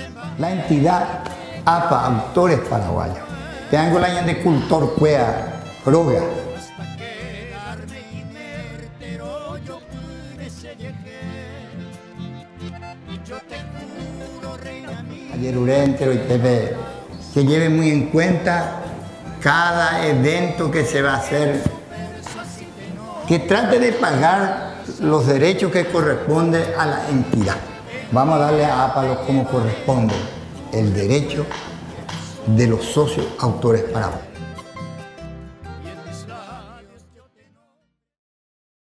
La entidad APA Autores Paraguayos. Tengo la de cultor cuea, roga. Ayer Urentero y TV, que lleve muy en cuenta cada evento que se va a hacer, que trate de pagar los derechos que corresponden a la entidad. Vamos a darle a APA como corresponde el derecho de los socios autores paraguayos.